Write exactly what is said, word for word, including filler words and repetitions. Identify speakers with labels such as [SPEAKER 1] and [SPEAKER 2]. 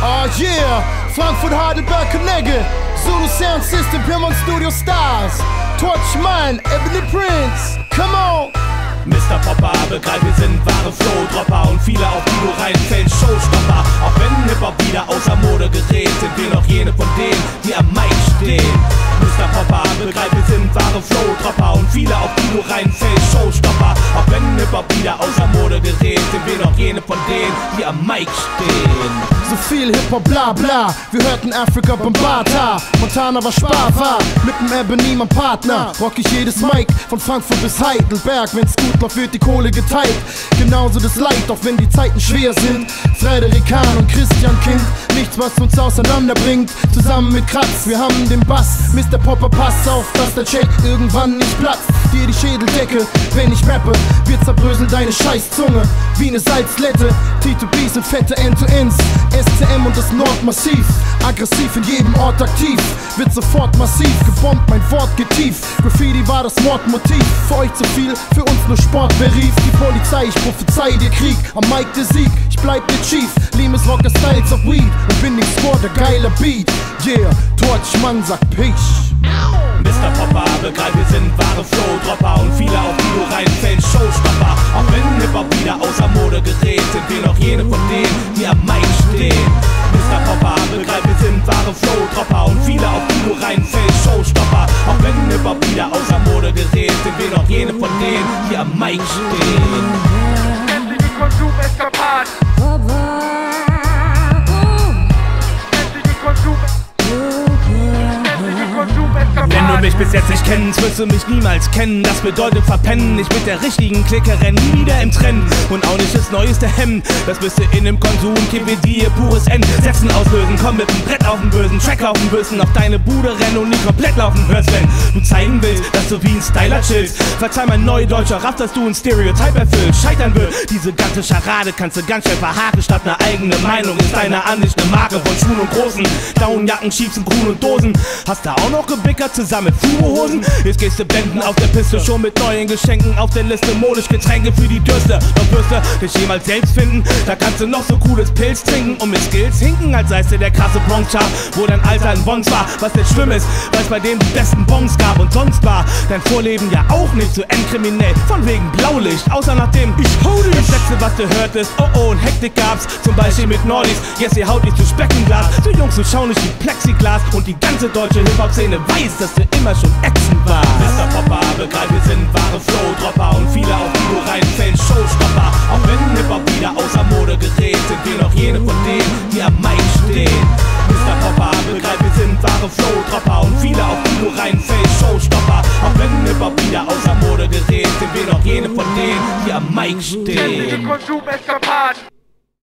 [SPEAKER 1] Oh yeah, Frankfurt, Heidelberg, Connecticut, Zulu Sound System, Pyrmont Studio Stars, Torchman, Ebony Prince, come on!
[SPEAKER 2] Mister Popper, begreif, wir sind wahre Flow-Dropper und viele auf die du reinfällt, Showstopper. Auch wenn Hip-Hop wieder außer Mode gerät, sind wir noch jene von denen, die am Mic stehen. Mister Popper, begreif, wir sind wahre Flow-Dropper und viele auf die du reinfällt, Showstopper. Auch wenn Hip-Hop wieder außer Mode gerät, sind wir noch jene von denen, die am Mic stehen.
[SPEAKER 1] So viel Hip-Hop, bla bla, wir hörten Afrika Bombata. Montana war Sparfahr, mit dem Ebony mein Partner. Rock ich jedes Mic, von Frankfurt bis Heidelberg. Wenn's gut läuft, wird die Kohle geteilt. Genauso das Leid, auch wenn die Zeiten schwer sind. Frederik Hahn und Christian Kind, nichts was uns auseinanderbringt. Zusammen mit Kratz, wir haben den Bass. Mister Popper, pass auf, dass der Check irgendwann nicht platzt. Dir die Schädeldecke, wenn ich rappe, wird zerbröseln deine Scheißzunge wie ne Salzlette. T zwei B sind fette End-to-Ends, S C M und das Nordmassiv. Aggressiv in jedem Ort aktiv, wird sofort massiv gebombt, mein Wort geht tief. Graffiti war das Mordmotiv, für euch zu viel, für uns nur Sport berief. Die Polizei, ich prophezei dir Krieg, am Mic der Sieg, ich bleib der Chief. Limes Rocker Styles of Weed und bin nicht Score, der geile Beat. Yeah, Torchman sagt Peace.
[SPEAKER 2] Mister Popper, begreif, wir sind wahre Flow-Dropper und viele auf die du reinfällt, Showstopper. Auch wenn Hip-Hop wieder außer Mode gerät, sind wir noch jene von denen, die am Mic stehen. Mister Popper, begreif, wir sind wahre Flow-Dropper und viele auf die du reinfällt, Showstopper. Auch wenn Hip-Hop wieder außer Mode gerät, sind wir noch jene von denen, die am Mic stehen.
[SPEAKER 3] Nennt sie die Konsum-Eskapaden. Nennt sie die Konsum...
[SPEAKER 2] Wenn du mich bis jetzt nicht kennst, wirst du mich niemals kennen. Das bedeutet verpennen, nicht mit der richtigen Clique rennen, nie wieder im Trend und auch nicht das neueste Hemd. Das bist du in dem Konsum, K P D, pures End. Sätzen auslösen, komm mit dem Brett auf den Bösen, Track auf den Bösen, auf deine Bude rennen und nicht komplett laufen hörst, wenn du zeigen willst, dass du wie ein Styler chillst. Verzeih mein Neudeutscher Raff, dass du ein Stereotype erfüllst. Scheitern wird, diese ganze Scharade kannst du ganz schnell verhaken. Statt eine eigene Meinung ist deine Ansicht eine Marke von Schuhen und Großen. Downjacken, Chiefs und Kuhn und Dosen. Hast du auch noch gebickert zusammen mit Furohosen? Jetzt gehst du blenden auf der Piste, schon mit neuen Geschenken auf der Liste. Modisch Getränke für die Dürste. Doch wirst du dich jemals selbst finden, da kannst du noch so cooles Pilz trinken und mit Skills hinken, als seist du der krasse Bronx-Char, wo dein Alter ein Bons war. Was nicht schlimm ist, weil's bei dem die besten Bons gab und sonst war dein Vorleben ja auch nicht so endkriminell. Von wegen Blaulicht, außer nachdem ich hau dich. Das letzte, was du hörtest, oh oh, und Hektik gab's. Zum Beispiel mit Nordis, yes, ihr haut nicht zu Speckenglas. Du Jungs, du schau nicht wie Plexiglas und die ganze deutsche Hip-Hop-Szene weiß, dass du immer schon ätzend warst. Mister Popper, begreif, wir sind wahre Flow-Dropper und viele auf die du reinfällt, Showstopper. Auch wenn Hip-Hop wieder außer Mode gerät, sind wir noch jene von denen, die am Mic stehen. Mister Popper, begreif, wir sind wahre Flow-Dropper und viele auf die du reinfällt, Showstopper. Auch wenn Hip-Hop wieder außer Mode gerät, sind wir noch jene von denen, die am Mic stehen.
[SPEAKER 3] Nennt sie die Konsum-Eskapaden.